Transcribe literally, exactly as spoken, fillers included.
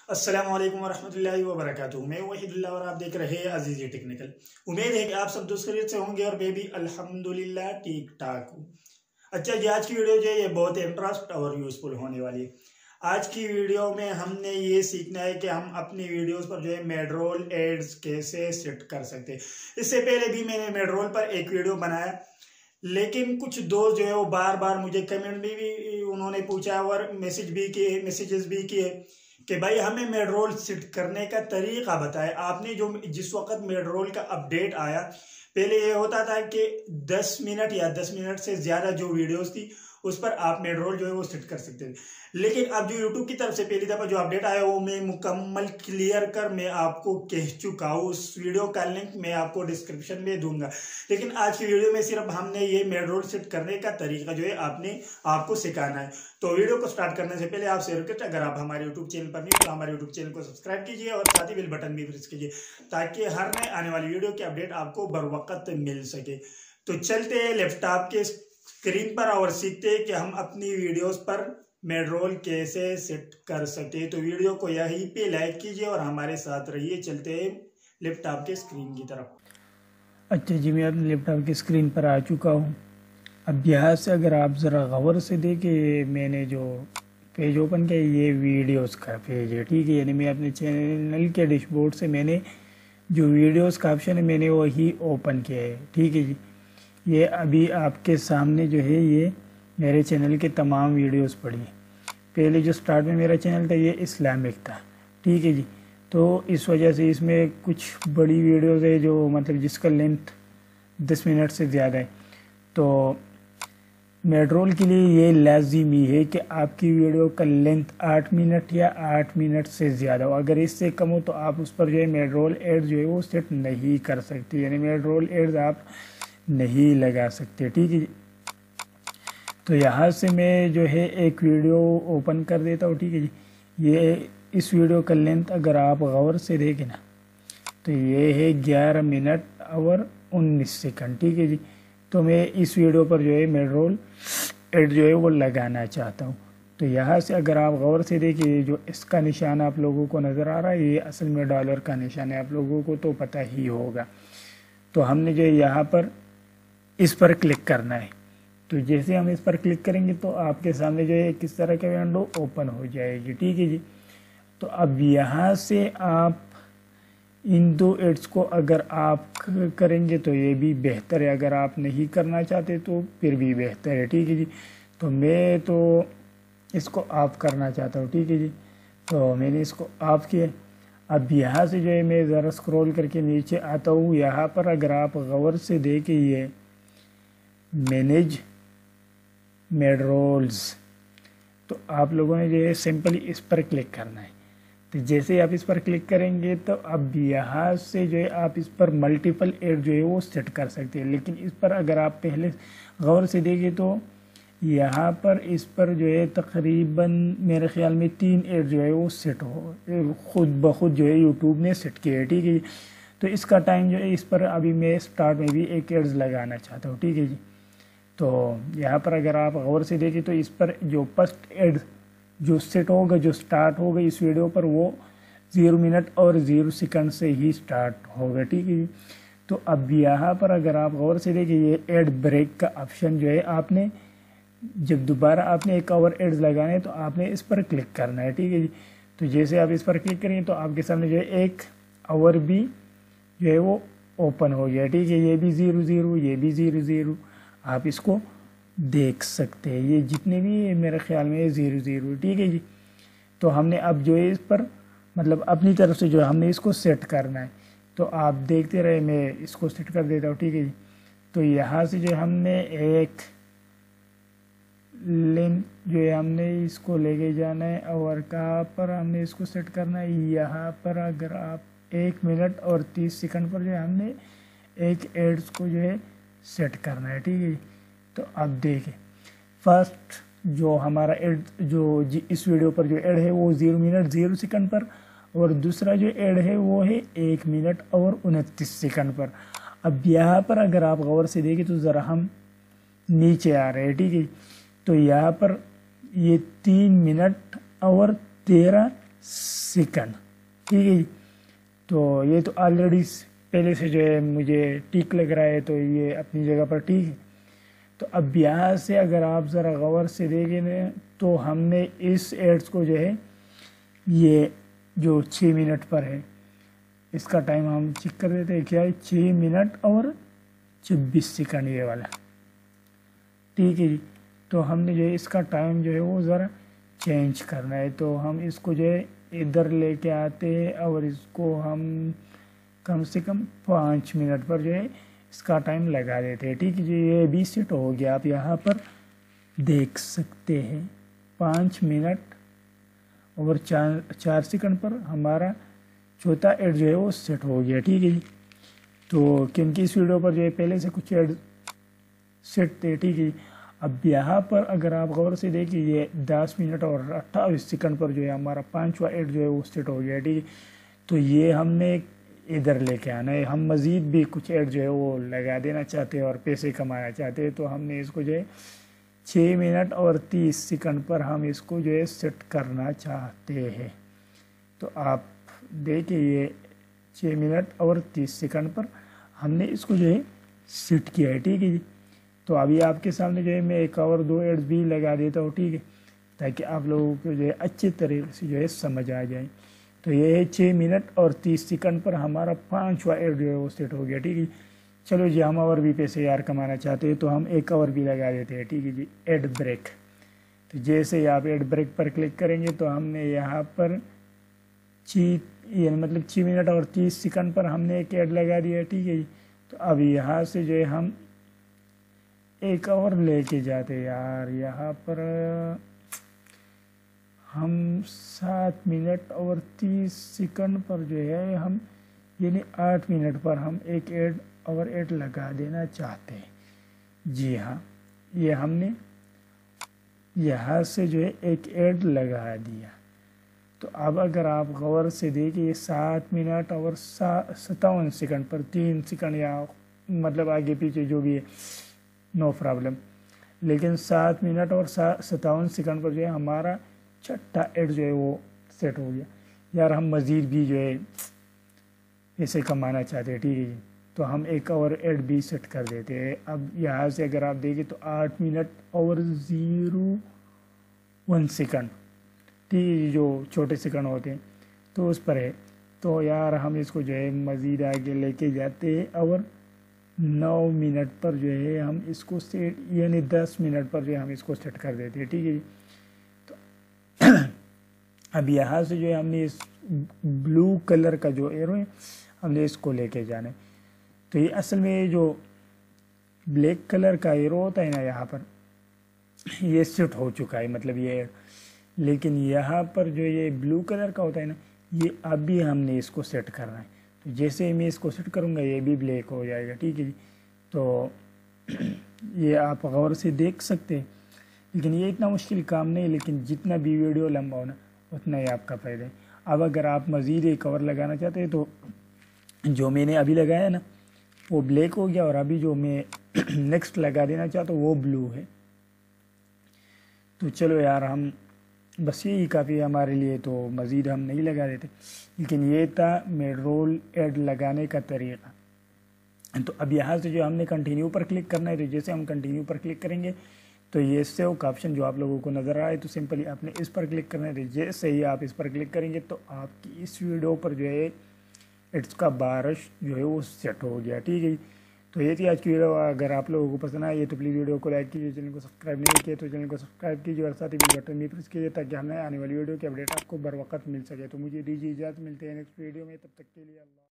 अस्सलाम वालेकुम वरहमतुल्लाहि वबरकातुहू। मैं वहीदुल्लाह और आप देख रहे हैं अजीज़ी टेक्निकल। उम्मीद है कि आप सब दोस्त खैरियत से होंगे और मैं भी अल्हम्दुलिल्लाह ठीक ठाक हूँ। अच्छा जी, आज की वीडियो जो है ये बहुत इंटरेस्ट और यूज़फुल होने वाली है। आज की वीडियो में हमने ये सीखना है कि हम अपनी वीडियोस पर जो है मेडरोल एड्स कैसे सेट कर सकते हैं। इससे पहले भी मैंने मेडरोल पर एक वीडियो बनाया, लेकिन कुछ दोस्त जो है वो बार बार मुझे कमेंट में भी उन्होंने पूछा और मैसेज भी किए मैसेजेस भी किए कि भाई हमें मेडरोल सेट करने का तरीका बताए। आपने जो जिस वक्त मेडरोल का अपडेट आया, पहले ये होता था कि दस मिनट या दस मिनट से ज़्यादा जो वीडियोस थी उस पर आप मेडरोल जो है वो सेट कर सकते थे। लेकिन अब जो यूट्यूब की तरफ से पहली दफ़ा जो अपडेट आया वो मैं मुकम्मल क्लियर कर मैं आपको कह चुका हूँ। उस वीडियो का लिंक मैं आपको डिस्क्रिप्शन में दूंगा। लेकिन आज की वीडियो में सिर्फ हमने ये मेडरोल सेट करने का तरीका जो है आपने आपको सिखाना है। तो वीडियो को स्टार्ट करने से पहले आपसे रिक्वेस्ट, अगर आप हमारे यूट्यूब चैनल पर नहीं तो हमारे यूट्यूब चैनल को सब्सक्राइब कीजिए और साथ ही बेल बटन भी प्रेस कीजिए ताकि हर नए आने वाली वीडियो की अपडेट आपको बर वक्त मिल सके। तो चलते हैं लैपटॉप के स्क्रीन पर और सीखते हैं कि हम अपनी वीडियोस पर मेडरोल कैसे सेट कर सकते। तो वीडियो को यहीं पे लाइक कीजिए और हमारे साथ रहिए। चलते हैं लैपटॉप के स्क्रीन की तरफ। अच्छा जी, मैं अपने लैपटॉप की स्क्रीन पर आ चुका हूँ। अब यहाँ से अगर आप ज़रा गौर से देखें, मैंने जो पेज ओपन किया ये वीडियोस का पेज है, ठीक है। यानी मैं अपने चैनल के डैशबोर्ड से मैंने जो वीडियोस का ऑप्शन है मैंने वही ओपन किया है, ठीक है जी। ये अभी आपके सामने जो है ये मेरे चैनल के तमाम वीडियोस पड़ी। पहले जो स्टार्ट में मेरा चैनल था ये इस्लामिक था, ठीक है जी। तो इस वजह से इसमें कुछ बड़ी वीडियोस है जो मतलब जिसका लेंथ दस मिनट से ज़्यादा है। तो मेडरोल के लिए ये लाजिमी है कि आपकी वीडियो का लेंथ आठ मिनट या आठ मिनट से ज़्यादा हो। अगर इससे कम हो तो आप उस पर जो है मेडरोल एड जो है वो सेट नहीं कर सकते, यानी मेडरोल एड्स आप नहीं लगा सकते, ठीक है जी। तो यहाँ से मैं जो है एक वीडियो ओपन कर देता हूँ, ठीक है जी। ये इस वीडियो का लेंथ अगर आप गौर से देखें ना तो ये है ग्यारह मिनट और उन्नीस सेकंड, ठीक है जी। तो मैं इस वीडियो पर जो है मेडरोल एड जो है वो लगाना चाहता हूँ। तो यहाँ से अगर आप गौर से देखिए जो इसका निशान आप लोगों को नज़र आ रहा है ये असल में डॉलर का निशान है, आप लोगों को तो पता ही होगा। तो हमने जो है यहाँ पर इस पर क्लिक करना है। तो जैसे हम इस पर क्लिक करेंगे तो आपके सामने जो है किस तरह की विंडो ओपन हो जाएगी, ठीक है जी। तो अब यहाँ से आप इन दो एड्स को अगर आप करेंगे तो ये भी बेहतर है, अगर आप नहीं करना चाहते तो फिर भी बेहतर है, ठीक है जी। तो मैं तो इसको ऑफ करना चाहता हूँ, ठीक है जी। तो मैंने इसको ऑफ किया। अब यहाँ से जो है मैं ज़रा स्क्रॉल करके नीचे आता हूँ। यहाँ पर अगर आप गौर से देखें ये मैनेज मेडरोल्स, तो आप लोगों ने जो है सिंपली इस पर क्लिक करना है। तो जैसे ही आप इस पर क्लिक करेंगे तो अब यहाँ से जो है आप इस पर मल्टीपल एड जो है वो सेट कर सकते हैं। लेकिन इस पर अगर आप पहले गौर से देखें तो यहाँ पर इस पर जो है तकरीबन मेरे ख्याल में तीन एड जो है वो सेट हो खुद ब खुद जो है यूट्यूब ने सेट किया है, ठीक है जी। तो इसका टाइम जो है इस पर अभी मैं स्टार्ट में भी एक एड्स लगाना चाहता हूँ, ठीक है जी। तो यहाँ पर अगर आप गौर से देखें तो इस पर जो फर्स्ट एड जो सेट होगा जो स्टार्ट होगा इस वीडियो पर वो ज़ीरो मिनट और ज़ीरो सेकंड से ही स्टार्ट होगा, ठीक है जी। तो अब यहाँ पर अगर आप गौर से देखें ये एड ब्रेक का ऑप्शन जो है आपने जब दोबारा आपने एक और एड्स लगाने हैं तो आपने इस पर क्लिक करना है, ठीक है जी। तो जैसे आप इस पर क्लिक करेंगे तो आपके सामने जो है एक आवर भी जो है वो ओपन हो गया, ठीक है। ये भी ज़ीरो ज़ीरो ये भी ज़ीरो ज़ीरो आप इसको देख सकते हैं, ये जितने भी मेरे ख्याल में ज़ीरो ज़ीरो, ठीक है जी। तो हमने अब जो है इस पर मतलब अपनी तरफ से जो है हमने इसको सेट करना है। तो आप देखते रहे, मैं इसको सेट कर देता हूँ, ठीक है जी। तो यहाँ से जो हमने एक लेंथ जो है हमने इसको लेके जाना है और कहाँ पर हमने इसको सेट करना है, यहाँ पर अगर आप एक मिनट और तीस सेकंड पर जो है हमने एक एड्स को जो है सेट करना है, ठीक है जी। तो अब देखें फर्स्ट जो हमारा एड जो इस वीडियो पर जो एड है वो ज़ीरो मिनट ज़ीरो सेकंड पर और दूसरा जो एड है वो है एक मिनट और उनतीस सेकंड पर। अब यहाँ पर अगर आप गौर से देखें तो ज़रा हम नीचे आ रहे हैं, ठीक है। तो यहाँ पर ये तीन मिनट और तेरह सेकंड। ठीक है जी, तो ये तो ऑलरेडी पहले से जो है मुझे ठीक लग रहा है, तो ये अपनी जगह पर ठीक है। तो अब यहाँ से अगर आप ज़रा गौर से देखें ना, तो हमने इस एड्स को जो है ये जो छः मिनट पर है, इसका टाइम हम चेक कर देते हैं क्या है, छः मिनट और छब्बीस सेकंड ये वाला। ठीक है जी, तो हमने जो है इसका टाइम जो है वो ज़रा चेंज करना है, तो हम इसको जो है इधर लेके आते हैं और इसको हम कम से कम पाँच मिनट पर जो है इसका टाइम लगा देते हैं। ठीक है जी, ये भी सेट हो गया, आप यहाँ पर देख सकते हैं पाँच मिनट और चार चार सेकंड पर हमारा चौथा एड जो है वो सेट हो गया। ठीक है जी, तो क्योंकि इस वीडियो पर जो है पहले से कुछ एड सेट थे। ठीक है, अब यहाँ पर अगर आप गौर से देखिए ये दस मिनट और अट्ठाईस सेकंड पर जो है हमारा पांचवा एड जो है वो सेट हो गया। ठीक है, तो ये हमने इधर लेके आना है। हम मज़ीद भी कुछ एड जो है वो लगा देना चाहते हैं और पैसे कमाना चाहते हैं, तो हमने इसको जो है छः मिनट और तीस सेकंड पर हम इसको जो है सेट करना चाहते हैं। तो आप देखिए ये छः मिनट और तीस सेकंड पर हमने इसको जो है सेट किया है। ठीक है जी, तो अभी आपके सामने जो है मैं एक और दो एड्स भी लगा देता हूँ। ठीक है, ताकि आप लोगों को जो है अच्छे तरीके से जो है समझ आ जाए। तो ये है छः मिनट और तीस सेकंड पर हमारा पांचवा एड जो है वो सेट हो गया। ठीक है, चलो जी, हम और भी पैसे यार कमाना चाहते हैं, तो हम एक और भी लगा देते हैं। ठीक है जी, एड ब्रेक। तो जैसे ही आप एड ब्रेक पर क्लिक करेंगे तो हमने यहाँ पर ची यानी मतलब छः मिनट और तीस सेकंड पर हमने एक ऐड लगा दिया। ठीक है जी, तो अब यहाँ से जो है हम एक और लेके जाते यार, यहाँ पर हम सात मिनट और तीस सेकंड पर जो है हम यानी आठ मिनट पर हम एक ऐड और ऐड लगा देना चाहते हैं। जी हाँ, ये हमने यहाँ से जो है एक ऐड लगा दिया। तो अब अगर आप गौर से देखिए सात मिनट और सत्तावन सेकंड पर तीन सेकंड या मतलब आगे पीछे जो भी है नो प्रॉब्लम, लेकिन सात मिनट और सत्तावन सेकंड पर जो है हमारा छठा एड जो है वो सेट हो गया। यार हम मज़ीद भी जो है ऐसे कमाना चाहते हैं। ठीक है जी, तो हम एक और एड भी सेट कर देते हैं। अब यहाँ से अगर आप देखें तो आठ मिनट और ज़ीरो वन सेकंड, ठीक है, जो छोटे सेकंड होते हैं तो उस पर है। तो यार हम इसको जो है मज़ीद आगे लेके जाते हैं और नौ मिनट पर जो है हम इसको सेट यानी दस मिनट पर जो है हम इसको सेट कर देते हैं। ठीक है जी, तो अब यहाँ से जो है हमने इस ब्लू कलर का जो एरो है हमने इसको लेके जाना है। तो ये असल में जो ब्लैक कलर का एरो होता है ना, यहाँ पर ये सेट हो चुका है, मतलब ये, लेकिन यहाँ पर जो ये ब्लू कलर का होता है ना, ये अभी हमने इसको सेट करना है। तो जैसे ही मैं इसको सेट करूँगा ये भी ब्लैक हो जाएगा। ठीक है जी, तो ये आप गौर से देख सकते हैं, लेकिन ये इतना मुश्किल काम नहीं, लेकिन जितना भी वीडियो लंबा हो ना उतना ही आपका फ़ायदा है। अब अगर आप मज़ीद एक कवर लगाना चाहते हैं तो जो मैंने अभी लगाया ना वो ब्लैक हो गया, और अभी जो मैं नेक्स्ट लगा देना चाहता हूँ वो ब्लू है। तो चलो यार, हम बस यही काफ़ी है हमारे लिए, तो मज़ीद हम नहीं लगा देते। लेकिन ये था मिड रोल ऐड लगाने का तरीक़ा। तो अब यहाँ से जो हमने कंटिन्यू पर क्लिक करना है, तो जैसे हम कंटिन्यू पर क्लिक करेंगे तो ये सेव का ऑप्शन जो आप लोगों को नज़र आए, तो सिंपली आपने इस पर क्लिक करना है। जैसे ही आप इस पर क्लिक करेंगे तो आपकी इस वीडियो पर जो है इट्स का बारिश जो है वो सेट हो गया। ठीक है, तो ये थी आज की वीडियो। अगर आप लोगों को पसंद आए तो प्लीज़ वीडियो को लाइक कीजिए, चैनल को सब्सक्राइब नहीं किया तो चैनल को सब्सक्राइब कीजिए और साथ ही बेल बटन भी प्रेस कीजिए ताकि हमें आने वाली वीडियो की अपडेट आपको बर वक्त मिल सके। तो मुझे दीजिए इजाज़त, मिलते हैं नेक्स्ट वीडियो में, तब तक के लिए अल्लाह।